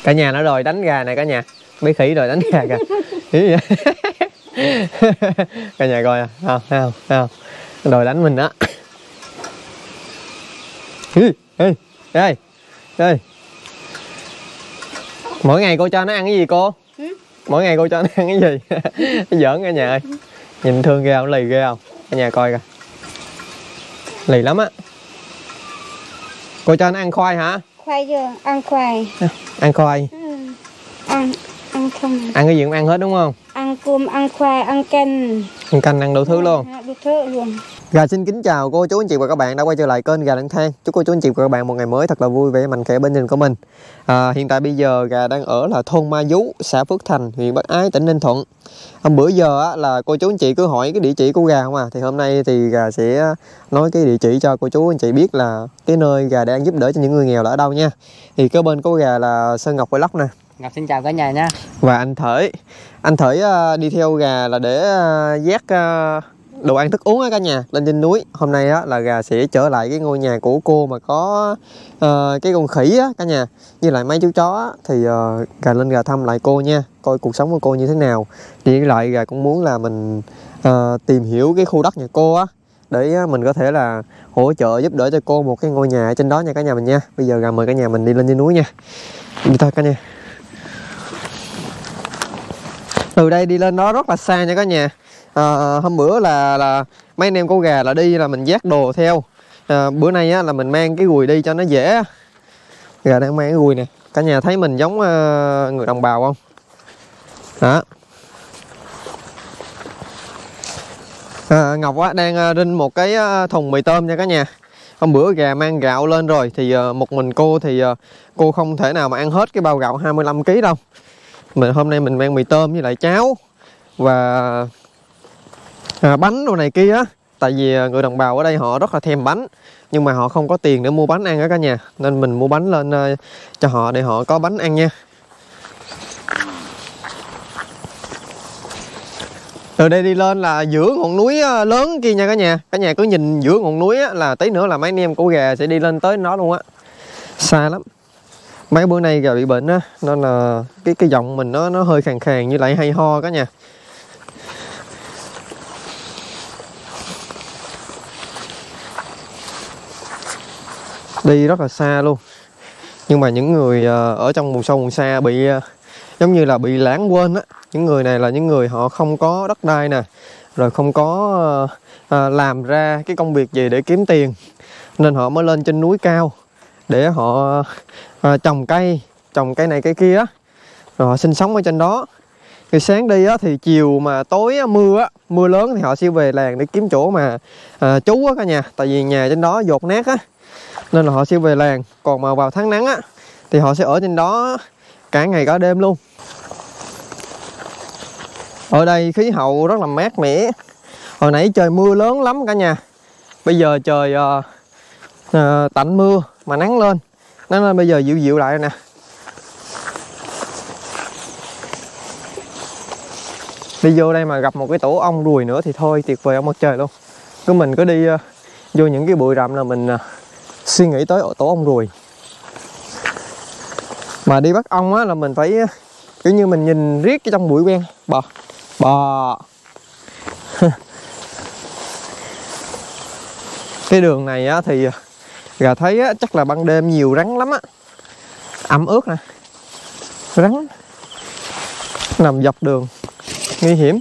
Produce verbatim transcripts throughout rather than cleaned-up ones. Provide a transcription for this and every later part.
Cả nhà nó đòi đánh gà này cả nhà. Mấy khỉ đòi đánh gà kìa. Cả nhà coi à, không, không, không. Đòi đánh mình đó. Ê, ê, ê, ê. Mỗi ngày cô cho nó ăn cái gì cô? Ừ? Mỗi ngày cô cho nó ăn cái gì? Nó giỡn cả nhà ơi. Nhìn thương ghê không, lì ghê không? Cả nhà coi kìa. Lì lắm á. Cô cho nó ăn khoai hả? Khoai chưa? Ăn khoai. Ăn khoai. Ừ. Ăn, ăn không? Ăn cái gì cũng ăn hết đúng không? Ăn cơm, ăn khoai, ăn canh. Ăn canh, ăn đủ thứ luôn. Đủ thứ luôn. Gà xin kính chào cô chú anh chị và các bạn đã quay trở lại kênh Gà Lang Thang. Chúc cô chú anh chị và các bạn một ngày mới thật là vui vẻ mạnh khỏe bên gia đình của mình. À, hiện tại bây giờ Gà đang ở là thôn Ma Dú, xã Phước Thành, huyện Bắc Ái, tỉnh Ninh Thuận. Hôm bữa giờ á, là cô chú anh chị cứ hỏi cái địa chỉ của Gà không à. Thì hôm nay thì Gà sẽ nói cái địa chỉ cho cô chú anh chị biết là cái nơi Gà đang giúp đỡ cho những người nghèo là ở đâu nha. Thì kế bên của Gà là Sơn Ngọc Vlog nè. Ngọc xin chào cả nhà nha. Và anh Thởi. Anh Thởi uh, đi theo Gà là để uh, vác uh, đồ ăn thức uống á cả nhà lên trên núi. Hôm nay á là Gà sẽ trở lại cái ngôi nhà của cô mà có uh, cái con khỉ á cả nhà, với lại mấy chú chó á. Thì uh, Gà lên Gà thăm lại cô nha, coi cuộc sống của cô như thế nào. Thì lại Gà cũng muốn là mình uh, tìm hiểu cái khu đất nhà cô á, để mình có thể là hỗ trợ giúp đỡ cho cô một cái ngôi nhà ở trên đó nha cả nhà mình nha. Bây giờ Gà mời cả nhà mình đi lên trên núi nha. Đi thôi cả nhà. Từ đây đi lên đó rất là xa nha cả nhà. À, hôm bữa là là mấy anh em của Gà là đi là mình vác đồ theo. À, bữa nay á, là mình mang cái gùi đi cho nó dễ. Gà đang mang cái gùi nè. Cả nhà thấy mình giống uh, người đồng bào không? Đó. À, Ngọc á, đang uh, rinh một cái uh, thùng mì tôm nha cả nhà. Hôm bữa Gà mang gạo lên rồi thì uh, một mình cô thì uh, cô không thể nào mà ăn hết cái bao gạo hai mươi lăm ki lô gam đâu. Mình hôm nay mình mang mì tôm với lại cháo và à, bánh đồ này kia á. Tại vì người đồng bào ở đây họ rất là thèm bánh, nhưng mà họ không có tiền để mua bánh ăn á cả nhà, nên mình mua bánh lên uh, cho họ để họ có bánh ăn nha. Từ đây đi lên là giữa ngọn núi lớn kia nha cả nhà. Cả nhà cứ nhìn giữa ngọn núi á, là tí nữa là mấy anh em của Gà sẽ đi lên tới nó luôn á. Xa lắm. Mấy bữa nay Gà bị bệnh á, nên là cái cái giọng mình nó nó hơi khàn khàn như lại hay ho cả nhà. Đi rất là xa luôn. Nhưng mà những người ở trong vùng sâu vùng xa bị giống như là bị lãng quên á. Những người này là những người họ không có đất đai nè, rồi không có à, làm ra cái công việc gì để kiếm tiền, nên họ mới lên trên núi cao để họ à, trồng cây, trồng cây này cây kia á, rồi họ sinh sống ở trên đó. Thì sáng đi á, thì chiều mà tối á, mưa á, mưa lớn thì họ sẽ về làng để kiếm chỗ mà à, trú á cả nhà. Tại vì nhà trên đó dột nát á, nên là họ sẽ về làng. Còn mà vào tháng nắng á thì họ sẽ ở trên đó cả ngày cả đêm luôn. Ở đây khí hậu rất là mát mẻ. Hồi nãy trời mưa lớn lắm cả nhà. Bây giờ trời uh, uh, tạnh mưa mà nắng lên. Nắng lên bây giờ dịu dịu lại rồi nè. Đi vô đây mà gặp một cái tổ ong ruồi nữa thì thôi tuyệt vời ông mặt trời luôn. Cứ mình cứ đi uh, vô những cái bụi rậm là mình uh, suy nghĩ tới tổ ong ruồi. Mà đi bắt ong á là mình phải uh, kiểu như mình nhìn riết cái trong bụi quen. Bò Bò Cái đường này á thì Gà thấy á, chắc là ban đêm nhiều rắn lắm á. Ẩm ướt nè, rắn nằm dọc đường nguy hiểm.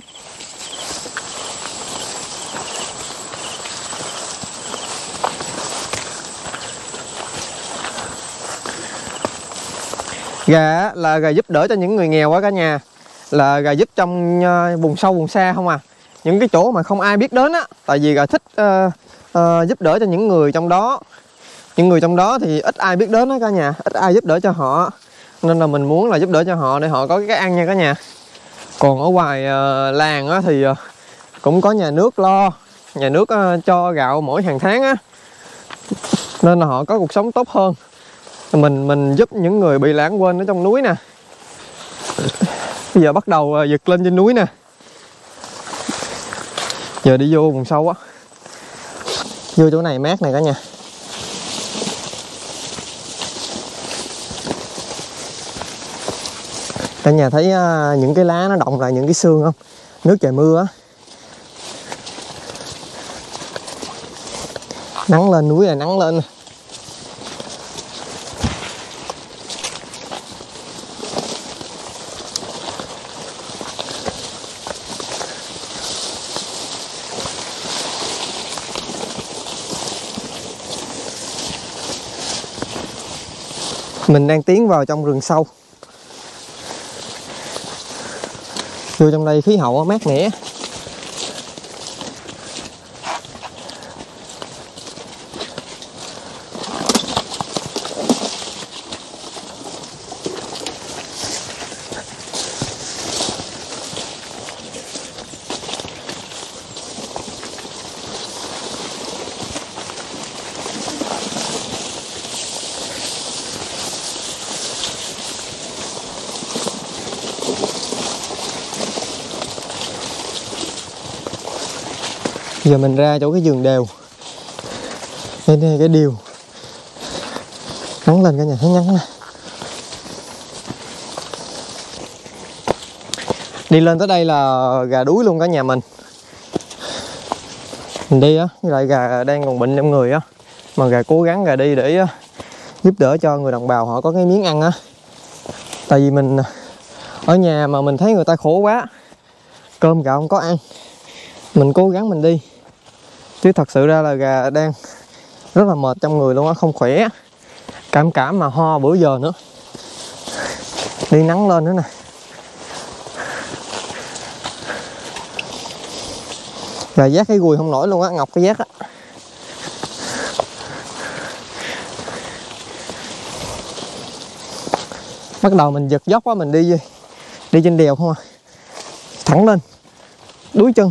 Gà là Gà giúp đỡ cho những người nghèo á cả nhà. Là Gà giúp trong uh, vùng sâu vùng xa không à. Những cái chỗ mà không ai biết đến á. Tại vì Gà thích uh, uh, giúp đỡ cho những người trong đó. Những người trong đó thì ít ai biết đến á cả nhà, ít ai giúp đỡ cho họ. Nên là mình muốn là giúp đỡ cho họ để họ có cái ăn nha cả nhà. Còn ở ngoài uh, làng á thì uh, cũng có nhà nước lo. Nhà nước uh, cho gạo mỗi hàng tháng á, nên là họ có cuộc sống tốt hơn. Mình mình giúp những người bị lãng quên ở trong núi nè. Bây giờ bắt đầu giật lên trên núi nè. Giờ đi vô vùng sâu á. Vô chỗ này mát này cả nhà. Cả nhà thấy uh, những cái lá nó động lại những cái xương không? Nước trời mưa á. Nắng lên núi là nắng lên. Mình đang tiến vào trong rừng sâu. Vô trong đây khí hậu mát mẻ. Giờ mình ra chỗ cái vườn điều. Đây này cái điều. Nắng lên cả nhà thấy nắng nè. Đi lên tới đây là gà đuối luôn cả nhà mình. Mình đi á, với lại gà đang còn bệnh trong người á. Mà gà cố gắng gà đi để giúp đỡ cho người đồng bào họ có cái miếng ăn á. Tại vì mình ở nhà mà mình thấy người ta khổ quá, cơm gạo không có ăn, mình cố gắng mình đi. Chứ thật sự ra là gà đang rất là mệt trong người luôn á, không khỏe. Cảm cảm mà ho bữa giờ nữa. Đi nắng lên nữa nè. Gà vác cái gùi không nổi luôn á, Ngọc cái vác á. Bắt đầu mình giật dốc quá, mình đi đi trên đèo không à. Thẳng lên, đuối chân.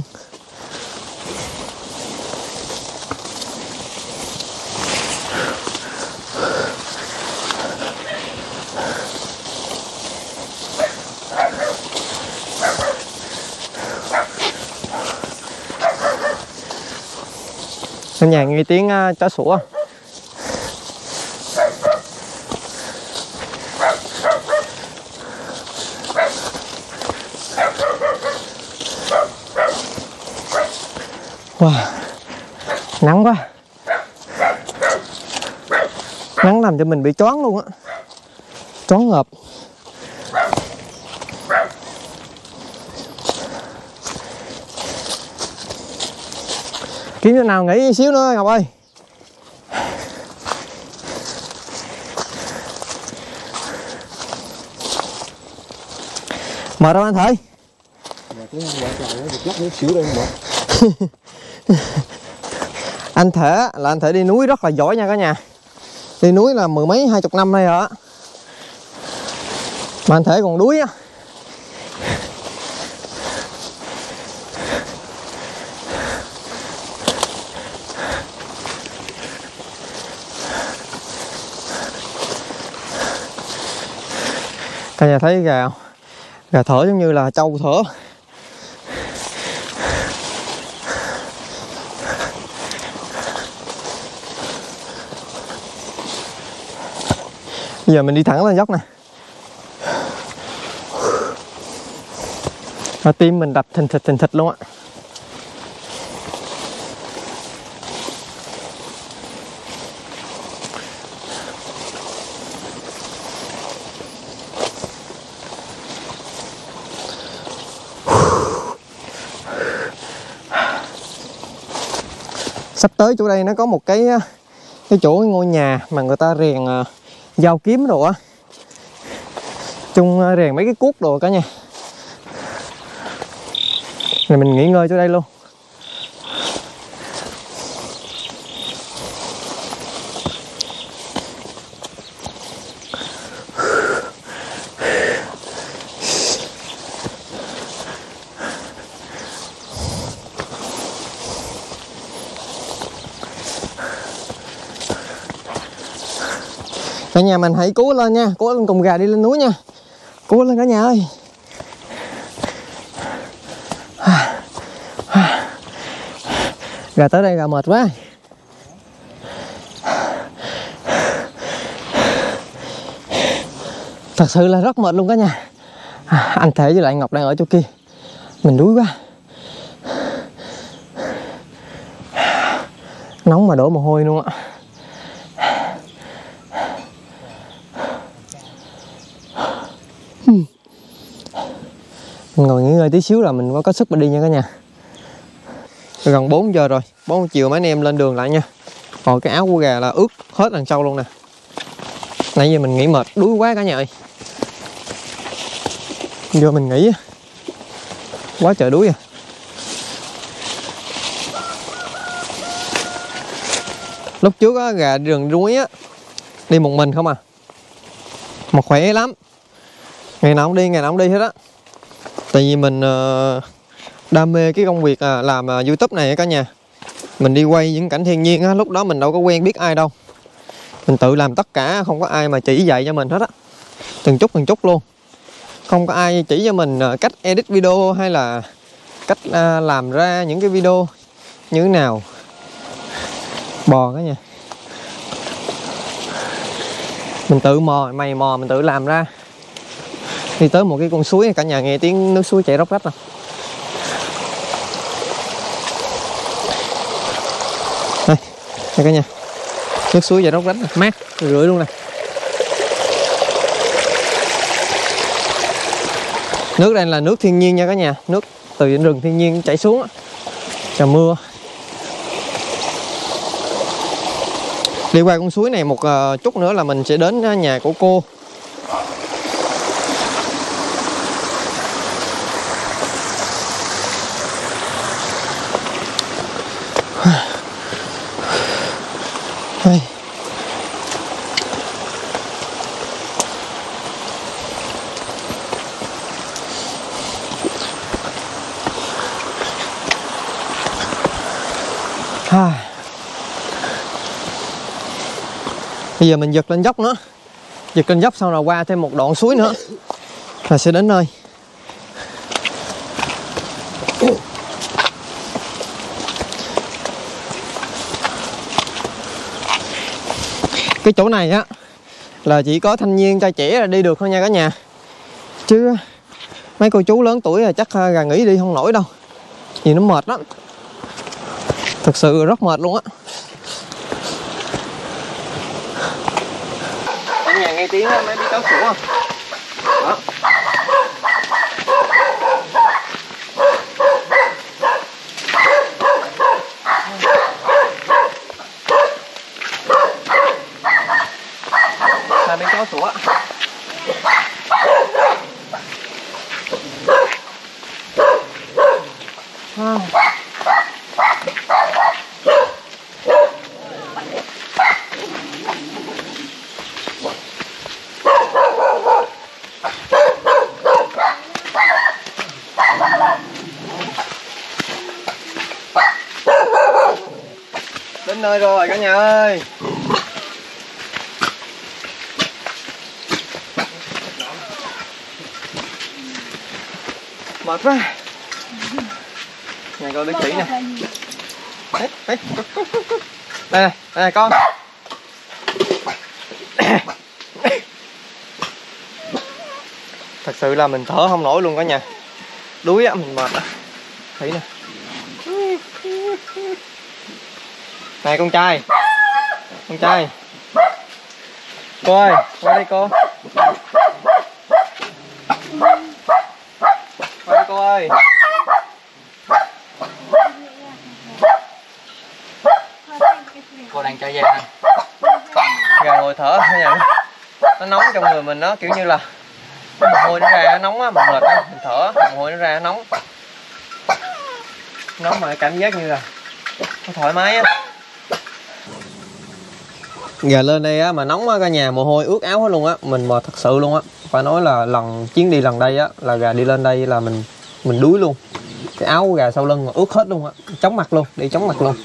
Ở nhà nghe tiếng uh, chó sủa. Wow, nắng quá. Nắng làm cho mình bị choáng luôn á. Choáng ngợp. Kiếm chỗ nào nghỉ xíu nữa Ngọc ơi. Mời đâu anh Thới. Anh Thể là anh Thể đi núi rất là giỏi nha cả nhà. Đi núi là mười mấy hai chục năm nay rồi á. Mà anh Thể còn đuối á. Cả nhà thấy gà không? Gà thở giống như là trâu thở. Giờ mình đi thẳng lên dốc nè. Và tim mình đập thình thịch thình thịch luôn á. Sắp tới chỗ đây nó có một cái cái chỗ cái ngôi nhà mà người ta rèn uh, dao kiếm đồ á, chung uh, rèn mấy cái cuốc đồ cả nha. Này mình nghỉ ngơi chỗ đây luôn. Cả nhà mình hãy cố lên nha, cố lên cùng gà đi lên núi nha. Cố lên cả nhà ơi. Gà tới đây gà mệt quá. Thật sự là rất mệt luôn cả nhà. À, anh Thể với lại Ngọc đang ở chỗ kia. Mình đuối quá. Nóng mà đổ mồ hôi luôn á. Mình ngồi nghỉ ngơi tí xíu là mình mới có sức mà đi nha cả nhà. Gần bốn giờ rồi, bốn giờ chiều mấy anh em lên đường lại nha. Còn cái áo của gà là ướt hết đằng sau luôn nè. Nãy giờ mình nghỉ mệt đuối quá cả nhà ơi. Giờ mình nghỉ quá trời đuối à. Lúc trước á, gà đi rừng núi á, đi một mình không à, mà khỏe lắm. Ngày nào cũng đi, ngày nào cũng đi hết á. Tại vì mình uh, đam mê cái công việc uh, làm uh, YouTube này cả nhà. Mình đi quay những cảnh thiên nhiên á, lúc đó mình đâu có quen biết ai đâu. Mình tự làm tất cả, không có ai mà chỉ dạy cho mình hết á. Từng chút từng chút luôn. Không có ai chỉ cho mình uh, cách edit video hay là cách uh, làm ra những cái video như thế nào. Bò cả nhà. Mình tự mò, mày mò mình tự làm ra. Đi tới một cái con suối, cả nhà nghe tiếng nước suối chảy róc rách nè. Đây, đây cả nhà. Nước suối chảy róc rách, mát, rượi luôn nè. Nước đây là nước thiên nhiên nha cả nhà. Nước từ rừng thiên nhiên chảy xuống á. Trời mưa. Đi qua con suối này một uh, chút nữa là mình sẽ đến nhà của cô. Đây. À. Bây giờ mình giật lên dốc nữa. Giật lên dốc xong rồi qua thêm một đoạn suối nữa là sẽ đến nơi. Cái chỗ này á là chỉ có thanh niên trai trẻ là đi được thôi nha cả nhà. Chứ mấy cô chú lớn tuổi là chắc gà nghỉ đi không nổi đâu. Vì nó mệt lắm. Thật sự rất mệt luôn á. Ở nhà nghe tiếng mấy biết cáo sủa không? Đó. Là bên cáo sủa. À. Đến nơi rồi cả nhà ơi. Mệt quá. Này coi đứa chỉ nè. Đấy, đấy. Đây này, đây này con. Thật sự là mình thở không nổi luôn cả nhà. Đuối á, mình mệt á. Thấy nè. Này con trai. Con trai. Cô ơi, qua đây cô. Qua đây cô ơi. Cô đang cho về anh. Gà ngồi thở thôi nha. Nó nóng trong người mình đó, kiểu như là mồ hôi nó ra nó nóng á, mình mệt á, mình thở, mồ hôi nó ra nó nóng. Nóng mà cảm giác như là nó thoải mái á. Gà lên đây á mà nóng á cả nhà, mồ hôi ướt áo hết luôn á, mình mệt thật sự luôn á. Phải nói là lần chuyến đi lần đây á là gà đi lên đây là mình mình đuối luôn. Cái áo của gà sau lưng mà ướt hết luôn á, chóng mặt luôn, đi chóng mặt luôn.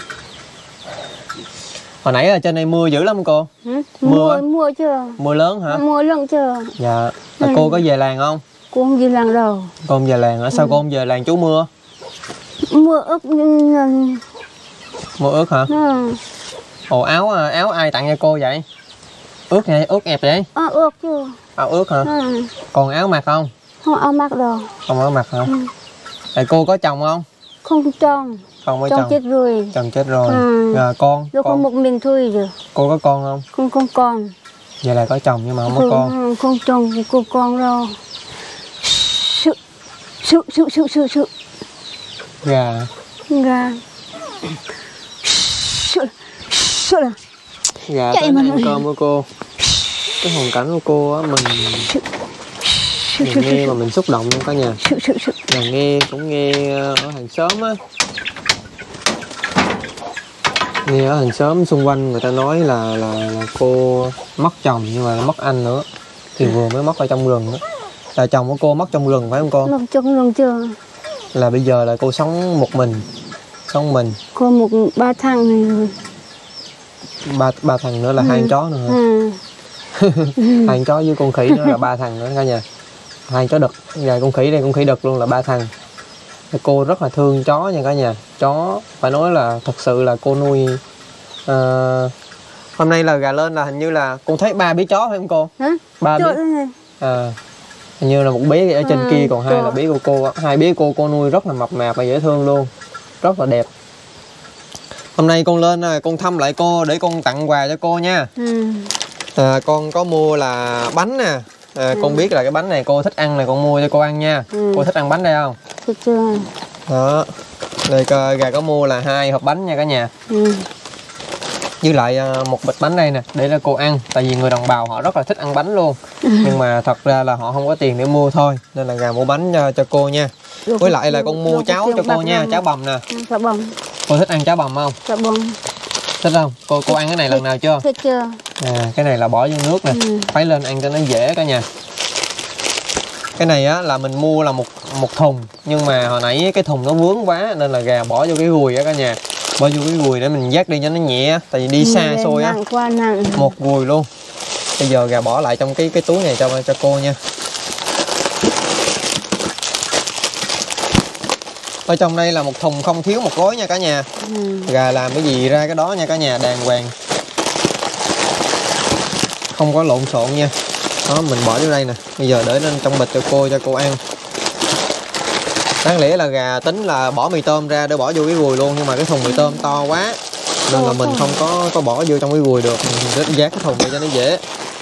Hồi nãy ở trên đây mưa dữ lắm cô. Hả? Mưa mưa chưa? Mưa lớn hả? Mưa lớn chưa? Dạ. Ừ. Cô có về làng không? Cô không về làng đâu. Cô không về làng hả? Sao ừ. cô không về làng trú mưa? Mưa ướt. Mưa ướt hả? Ừ. Ồ, áo áo ai tặng cho cô vậy? Ướt vậy, ướt ẹp vậy? À, ướt chưa? Áo ướt hả? Ừ. Còn áo mặc không? Không áo mặc đâu. Không ở mặt hả? Ừ. Tại cô có chồng không? Không chồng. Không có Chồng chồng. chết rồi. Chồng chết rồi. Ừ. Rồi con. Rồi con con một mình thôi rồi. cô có con không? Không không con. Vậy là có chồng nhưng mà không có Không, con. không, không chồng cô con đâu. Sự sự sự sự sự sự Gà. gà. Sự sự là Gà Chạy tới mà ăn nói. cơm của cô. Cái hoàn cảnh của cô á, mình sự sự mình sự nghe mà mình xúc động luôn cả nhà. sự sự sự Mà nghe cũng nghe ở hàng xóm á, nghe ở hàng xóm xung quanh người ta nói là là, là cô mất chồng nhưng mà mất anh nữa, thì vừa mới mất ở trong rừng đó. Là chồng của cô mất trong rừng phải không cô? Lòng trong lòng chưa. Là bây giờ là cô sống một mình, sống mình. Có một ba thằng này rồi. Ba ba thằng nữa là Ừ. hai con chó nữa hả? À. Hai con chó với con khỉ nữa là ba thằng nữa cả nhà. Hai chó đực, và con khỉ đây con khỉ đực luôn là ba thằng. Cô rất là thương chó nha cả nhà. Chó phải nói là thật sự là cô nuôi. À, hôm nay là gà lên là hình như là con thấy ba bé chó phải không cô? Hả? Ba bé. Chỗ đây này. À, hình như là một bé ở trên À, kia còn hai chỗ. là bé của cô. Hai bé cô cô nuôi rất là mập mạp và dễ thương luôn, rất là đẹp. Hôm nay con lên con thăm lại cô để con tặng quà cho cô nha. Ừ. À, con có mua là bánh nè. À, Ừ. con biết là cái bánh này cô thích ăn này, con mua cho cô ăn nha. Ừ. Cô thích ăn bánh đây không? Được chưa? Đó. Đây coi, gà có mua là hai hộp bánh nha cả nhà. Ừ. Với lại à, một bịch bánh đây nè để cho cô ăn. Tại vì người đồng bào họ rất là thích ăn bánh luôn. Nhưng mà thật ra là họ không có tiền để mua thôi. Nên là gà mua bánh cho, cho cô nha. Được, Với lại là được, con mua được, cháo được, cho cô bạc nha, năm. cháo bằm nè. Cháo bông. Cô thích ăn cháo bằm không? Cháo bông. Thích không? Cô cô ăn cái này lần nào chưa? Thích chưa? À, cái này là bỏ vô nước nè. Ừ. Khuấy lên ăn cho nó dễ cả nhà. Cái này á là mình mua là một một thùng, nhưng mà hồi nãy cái thùng nó vướng quá nên là gà bỏ vô cái gùi á cả nhà. Bỏ vô cái gùi để mình vác đi cho nó nhẹ, tại vì đi xa Nặng, xôi á. nặng qua nặng. Một gùi luôn. Bây giờ gà bỏ lại trong cái cái túi này cho cho cô nha. Ở trong đây là một thùng không thiếu một gói nha cả nhà. Ừ. Gà làm cái gì ra cái đó nha cả nhà, đàng hoàng, không có lộn xộn nha. Đó, mình bỏ vô đây nè. Bây giờ để lên trong bịch cho cô cho cô ăn. Đáng lẽ là gà tính là bỏ mì tôm ra để bỏ vô cái gùi luôn, nhưng mà cái thùng mì tôm to quá nên là mình không có có bỏ vô trong cái gùi được. Mình rất vác cái thùng này cho nó dễ.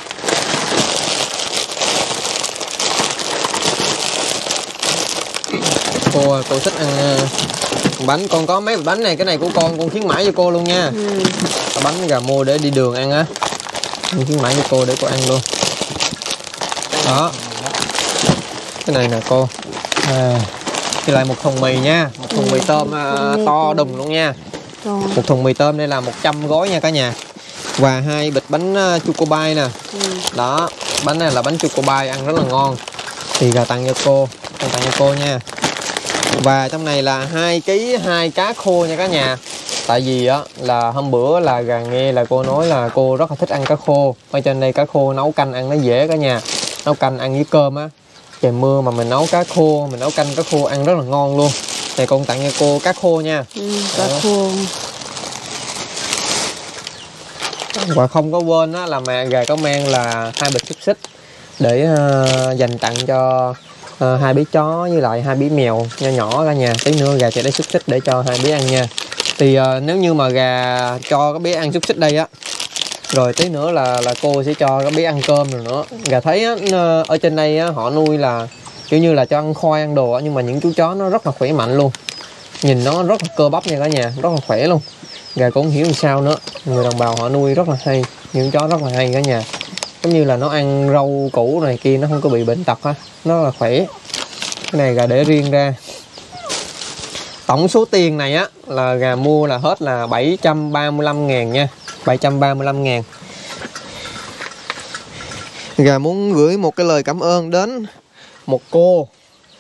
Cô cô thích ăn bánh, con có mấy bánh này, cái này của con con khuyến mãi cho cô luôn nha. Ừ. Bánh gà mua để đi đường ăn á, con khuyến mãi cho cô để cô ăn luôn. Đó, cái này nè cô. À, thì lại một thùng mì nha, một thùng mì tôm à, to đùng luôn nha. Rồi. Một thùng mì tôm đây là một trăm gói nha cả nhà. Và hai bịch bánh uh, Chocobay nè. Ừ. Đó, bánh này là bánh Chocobay ăn rất là ngon. Thì gà tặng cho cô, con tặng cho cô nha. Và trong này là hai ký hai cá khô nha cả nhà. Tại vì á là hôm bữa là gà nghe là cô nói là cô rất là thích ăn cá khô. Ở trên đây cá khô nấu canh ăn nó dễ cả nhà. Nấu canh ăn với cơm á. Trời mưa mà mình nấu cá khô, mình nấu canh cá khô ăn rất là ngon luôn. Này con tặng cho cô cá khô nha. Ừ. Cá khô. Và không có quên á là mà gà có mang là hai bịch xúc xích để uh, dành tặng cho uh, hai bé chó với lại hai bé mèo nho nhỏ cả nhà. Tí nữa gà sẽ lấy xúc xích để cho hai bé ăn nha. Thì uh, nếu như mà gà cho các bé ăn xúc xích đây á, rồi tí nữa là là cô sẽ cho các bé ăn cơm rồi nữa. Gà thấy á, ở trên đây á, họ nuôi là kiểu như là cho ăn khoai ăn đồ á, nhưng mà những chú chó nó rất là khỏe mạnh luôn. Nhìn nó rất là cơ bắp nha cả nhà, rất là khỏe luôn. Gà cũng không hiểu làm sao nữa, người đồng bào họ nuôi rất là hay, những chó rất là hay cả nhà. Giống như là nó ăn rau củ này kia nó không có bị bệnh tật á, nó là khỏe. Cái này gà để riêng ra. Tổng số tiền này á là gà mua là hết là bảy trăm ba mươi lăm ngàn nha, bảy trăm ba mươi lăm ngàn. Gà muốn gửi một cái lời cảm ơn đến một cô.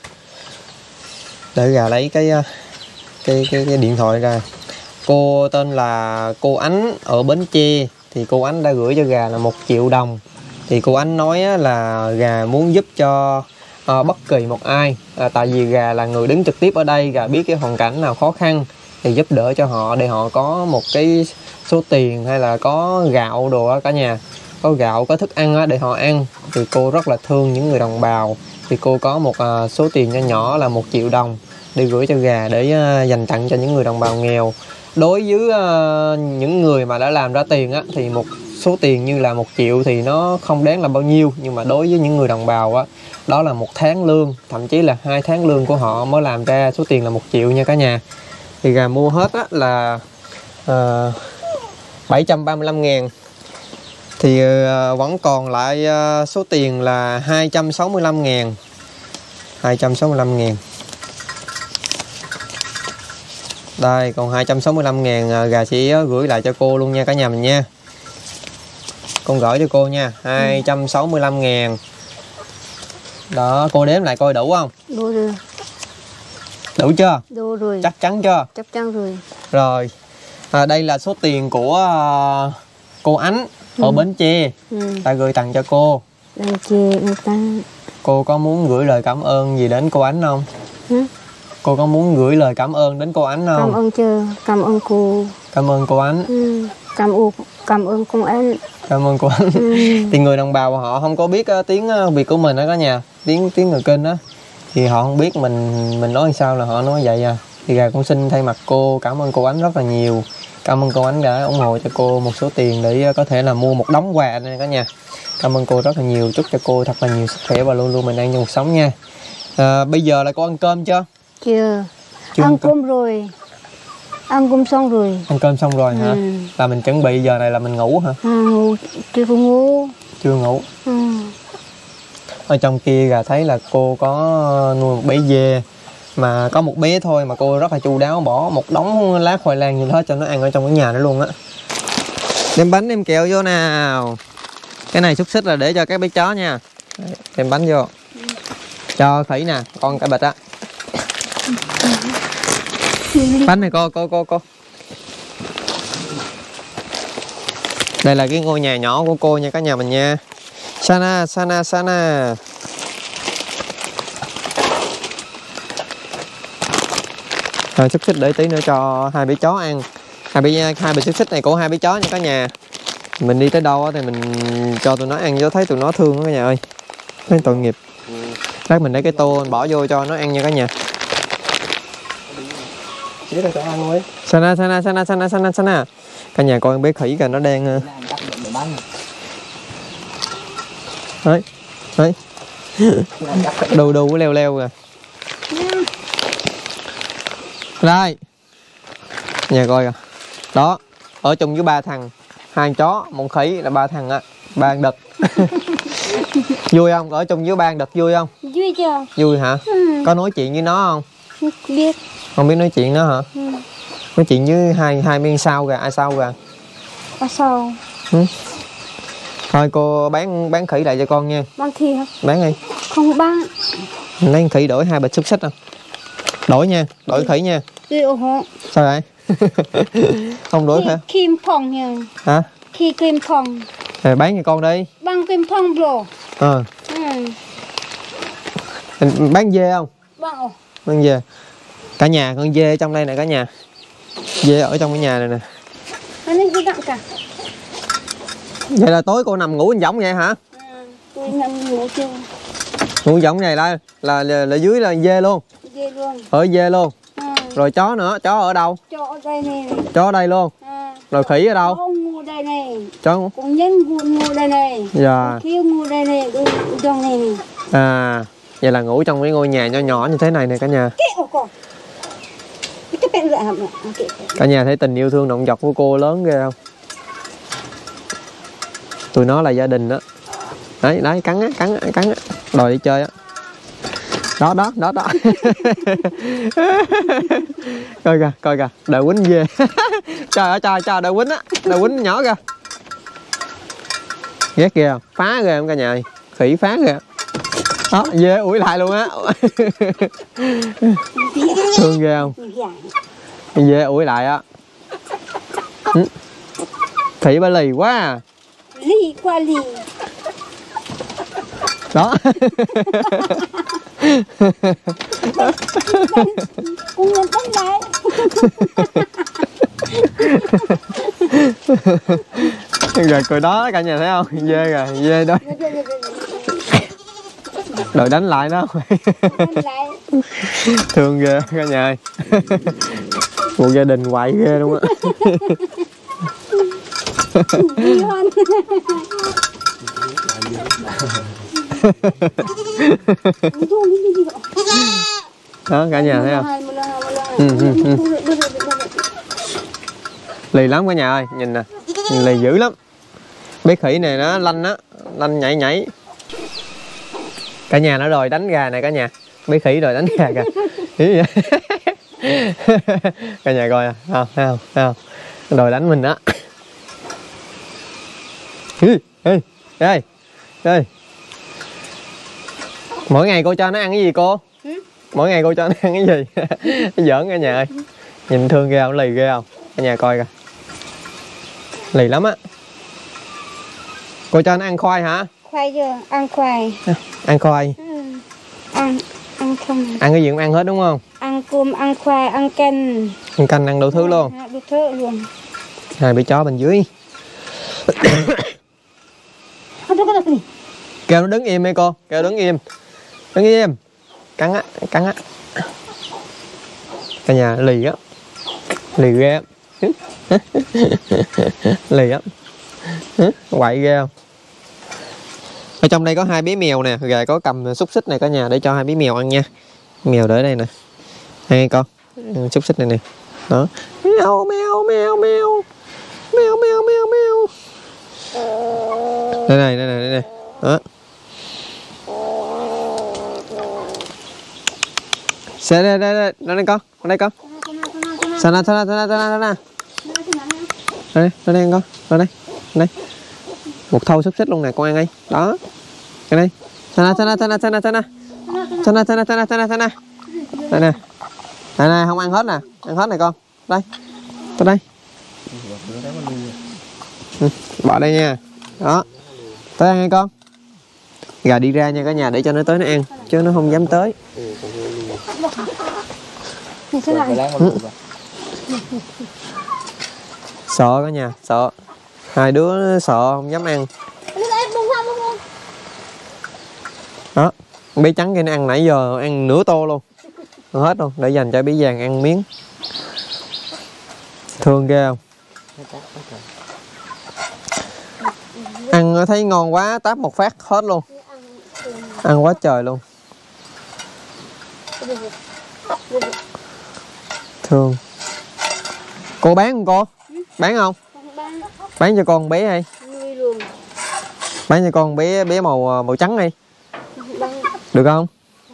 Để gà lấy cái cái cái, cái điện thoại ra. Cô tên là cô Ánh ở Bến Tre. Thì cô Ánh đã gửi cho gà là một triệu đồng. Thì cô Ánh nói là gà muốn giúp cho à, bất kỳ một ai, à, tại vì gà là người đứng trực tiếp ở đây, gà biết cái hoàn cảnh nào khó khăn thì giúp đỡ cho họ để họ có một cái số tiền hay là có gạo đồ á cả nhà. có gạo, có thức ăn á, để họ ăn. Thì cô rất là thương những người đồng bào. Thì cô có một à, số tiền nhỏ nhỏ là một triệu đồng để gửi cho gà, để à, dành tặng cho những người đồng bào nghèo. Đối với à, những người mà đã làm ra tiền á, thì một số tiền như là một triệu thì nó không đáng là bao nhiêu. Nhưng mà đối với những người đồng bào á, đó là một tháng lương, thậm chí là hai tháng lương của họ mới làm ra số tiền là một triệu nha cả nhà. Thì gà mua hết á là à, bảy trăm ba mươi lăm ngàn. Thì à, vẫn còn lại à, số tiền là hai trăm sáu mươi lăm ngàn. hai trăm sáu mươi lăm ngàn. Đây, còn hai trăm sáu mươi lăm ngàn à, gà sẽ gửi lại cho cô luôn nha cả nhà mình nha. Con gửi cho cô nha, hai trăm sáu mươi lăm ngàn. Đó, cô đếm lại coi đủ không? Đủ rồi. Đủ chưa? Đủ rồi. Chắc chắn chưa? Chắc chắn rồi. Rồi, à, đây là số tiền của à, cô Ánh ở Ừ. Bến Tre. Ừ. Ta gửi tặng cho cô. Đang chê người ta. Cô có muốn gửi lời cảm ơn gì đến cô Ánh không? Hả? Cô có muốn gửi lời cảm ơn đến cô Ánh không? Cảm ơn chưa? Cảm ơn cô. Cảm ơn cô Ánh. Ừ. Cảm ơn cảm ơn cô Ánh. Cảm ơn cô Ánh. Ừ. Thì người đồng bào họ không có biết uh, tiếng uh, Việt của mình đó cả nhà, tiếng tiếng người Kinh á, thì họ không biết mình mình nói sao là họ nói vậy à. Thì gà con xin thay mặt cô cảm ơn cô Ánh rất là nhiều. Cảm ơn cô Ánh đã ủng hộ cho cô một số tiền để uh, có thể là mua một đống quà này cả nhà. Cảm ơn cô rất là nhiều, chúc cho cô thật là nhiều sức khỏe và luôn luôn bình an trong cuộc sống nha. À, bây giờ là cô ăn cơm chưa? Chưa. Chưa Ăn ăn cơm. cơm rồi. Ăn cơm xong rồi. Ăn cơm xong rồi hả? Ừ. Là mình chuẩn bị giờ này là mình ngủ hả? À, ngủ. Chưa có ngủ. Chưa ngủ. Ừ. Ở trong kia gà thấy là cô có nuôi một bé dê, mà có một bé thôi mà cô rất là chu đáo, bỏ một đống lá khoai lang như thế cho nó ăn ở trong cái nhà đó luôn á. Đem bánh đem kẹo vô nào. Cái này xúc xích là để cho các bé chó nha. Đấy, đem bánh vô. Cho Khỉ nè, con cả bịch á. Bánh này cô cô cô cô. Đây là cái ngôi nhà nhỏ của cô nha cả nhà mình nha. Sana Sana Sana. Rồi xúc xích để tí nữa cho hai bé chó ăn. Hai bé hai bé xúc xích này của hai bé chó nha cả nhà. Mình đi tới đâu thì mình cho tụi nó ăn, cho thấy tụi nó thương đó cả nhà ơi. Thấy tội nghiệp. Lát mình để cái tô mình bỏ vô cho nó ăn nha cả nhà. Chỉ là cho ăn thôi. Sana Sana Sana Sana Sana Sana. Cả nhà coi con bé khỉ kìa, nó đang đấy đấy đu đu leo leo kìa. Đây nhà coi kìa, đó ở chung với ba thằng, hai chó một khỉ là ba thằng á, ba con đực. Vui không? Ở chung với ba con đực vui không? Vui chưa? Vui hả? Ừ. Có nói chuyện với nó không? Không biết. Không biết nói chuyện nó hả? Ừ. Nói chuyện với hai hai miếng sau kìa, ai sau kìa. Ở sau. Ừ. Thôi cô bán bán khỉ lại cho con nha. Bán thi hả? Bán đi. Không bán. Mình lấy khỉ đổi hai bịch xúc xích không? Đổi nha, đổi khỉ nha. Đi ủng hộ. Sao vậy? Không đổi hả? Kim phong nha. Hả? Khi kim phong. À, bán cho con đi. Bán kim phong rồi. Ờ. Ừ. Mình bán dê không? Bán ồ. Bán dê. Cả nhà con dê ở trong đây nè cả nhà. Dê ở trong cái nhà này nè. Nó nên gì đặng cả. Vậy là tối cô nằm ngủ giống vậy hả? Ừ. Tôi nằm ngủ chưa. Ngủ giống này là là, là là dưới là dê luôn. Dê luôn. Ở dê luôn. Ừ. Rồi chó nữa, chó ở đâu? Chó ở đây này. Chó ở đây luôn. Ừ. Rồi khỉ ở đâu? Chó ngủ đây này. Chó. Cũng nhân ngủ đây này. Dạ. Kia ngủ đây này. Ở trong này. À, vậy là ngủ trong cái ngôi nhà nhỏ nhỏ như thế này nè cả nhà. Kệ ổ con. Cái bên lạ hả? Cả nhà thấy tình yêu thương động vật của cô lớn ghê không? Tụi nó là gia đình đó. Đấy, đấy, cắn á, cắn á, cắn á. Đòi đi chơi á. Đó, đó, đó, đó. Coi kìa, coi kìa, đợi quýnh về. Trời ơi, trời, trời, đợi quýnh á. Đợi quýnh nhỏ kìa. Ghét ghê không? Phá ghê không cả nhà ơi? Khỉ phá ghê. Đó, về ủi lại luôn á. Thương ghê không? Về ủi lại á. Ừ. Khỉ bà lì quá à. Lì qua lì. Đó. Cũng nhận tóc đấy. Rồi cười đó cả nhà thấy không? Dê rồi, dê đó. Đòi đánh lại đó. Thương ghê cả nhà ơi. Một gia đình quậy ghê luôn á. Đó cả nhà thấy không? Ừ, ừ, ừ. Lì lắm cả nhà ơi, nhìn nè, nhìn lì dữ lắm. Bé khỉ này nó lanh á, lanh nhảy nhảy. Cả nhà nó đòi đánh gà này cả nhà. Bé khỉ đòi đánh gà kìa. Cả nhà coi à, không, không, không. Đòi đánh mình đó. Ê, ê, ê, ê. Mỗi ngày cô cho nó ăn cái gì cô? Ừ? Mỗi ngày cô cho nó ăn cái gì? Nó giỡn cả nhà ơi. Nhìn thương ghê không? Lì ghê không? Cả nhà coi kìa. Lì lắm á. Cô cho nó ăn khoai hả? Khoai chưa? Ăn khoai. À, ăn khoai. Ừ. Ăn, ăn không. Ăn cái gì cũng ăn hết đúng không? Ăn cơm, ăn khoai, ăn canh. Ăn canh, ăn đủ thứ luôn. Đủ thứ luôn. Hai bị chó bên dưới. Kêu nó đứng im đi cô, kêu đứng im. Đứng im. Cắn á, cắn á. Cả nhà lì á. Lì ghê. Lì á. Quậy ghê không? Ở trong đây có hai bé mèo nè, gà có cầm xúc xích này cả nhà để cho hai bé mèo ăn nha. Mèo để đây nè. Hay con. Xúc xích này nè. Đó. Mèo mèo mèo mèo. Mèo mèo mèo mèo. Đây này, đây này, đây này. Đó. Xe đây đây đây, đây, đây con, ở đây con. Sana sana sana sana sana. Đây, đây đây con, đây đây. Đây. Một thau xúc xích luôn nè, con ăn đi. Đó. Cái đây. Sana sana sana sana sana. Sana sana sana sana sana. Đây nè. Đây nè, không ăn hết nè, ăn hết này con. Đây. Tới đây. Ừ, bỏ đây nha. Đó. Tới ăn đi con. Gà đi ra nha cả nhà để cho nó tới nó ăn, chứ nó không dám tới. Ừ. Sợ cả nhà, sợ. Hai đứa sợ không dám ăn. Đó, bé trắng kia nó ăn nãy giờ ăn nửa tô luôn. Ăn hết luôn, để dành cho bé vàng ăn miếng. Thương ghê không? Ăn thấy ngon quá, táp một phát hết luôn. Ăn quá trời luôn. Thương. Cô bán không cô? Bán không? Bán cho con bé hay? Bán cho con bé bé màu màu trắng đi. Được không?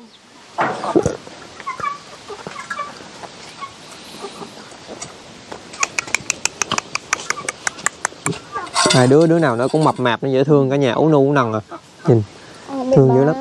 Hai đứa đứa nào nó cũng mập mạp, nó dễ thương cả nhà, ú nu ú nần à. Nhìn thương dữ lắm.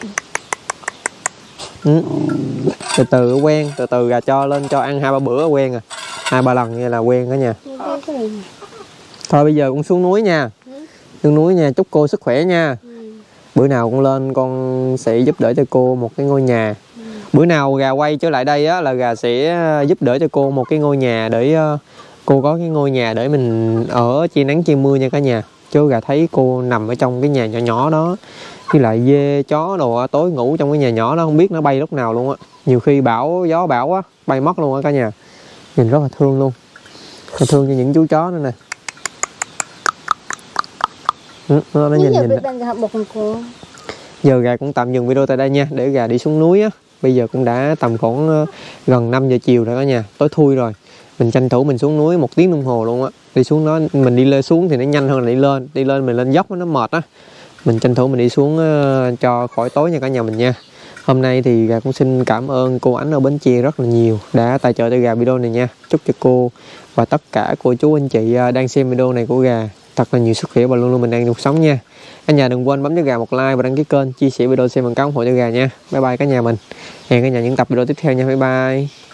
Ừ. Từ từ quen, từ từ gà cho lên cho ăn hai ba bữa quen à. Hai ba lần như là quen cả nhà. Thôi bây giờ cũng xuống núi nha. Xuống núi nha, chúc cô sức khỏe nha. Bữa nào con lên con sẽ giúp đỡ cho cô một cái ngôi nhà. Bữa nào gà quay trở lại đây á là gà sẽ giúp đỡ cho cô một cái ngôi nhà để cô có cái ngôi nhà để mình ở che nắng che mưa nha cả nhà. Chứ gà thấy cô nằm ở trong cái nhà nhỏ nhỏ đó, với lại dê chó đồ tối ngủ trong cái nhà nhỏ đó không biết nó bay lúc nào luôn á. Nhiều khi bão gió bão á bay mất luôn á cả nhà. Nhìn rất là thương luôn. Là thương cho những chú chó nữa nè. Ừ, nó nhìn nhìn giờ gà cũng tạm dừng video tại đây nha, để gà đi xuống núi á. Bây giờ cũng đã tầm khoảng gần năm giờ chiều rồi cả nhà, tối thui rồi. Mình tranh thủ mình xuống núi một tiếng đồng hồ luôn á. Đi xuống đó mình đi lên xuống thì nó nhanh hơn là đi lên. Đi lên mình lên dốc nó mệt á. Mình tranh thủ mình đi xuống uh, cho khỏi tối nha cả nhà mình nha. Hôm nay thì gà cũng xin cảm ơn cô Ánh ở Bến Tre rất là nhiều đã tài trợ cho gà video này nha. Chúc cho cô và tất cả cô chú anh chị uh, đang xem video này của gà thật là nhiều sức khỏe và luôn luôn mình đang cuộc sống nha. Cả nhà đừng quên bấm cho gà một like và đăng ký kênh, chia sẻ video xem bằng cách ủng hộ cho gà nha. Bye bye cả nhà mình. Hẹn cả nhà những tập video tiếp theo nha. Bye bye.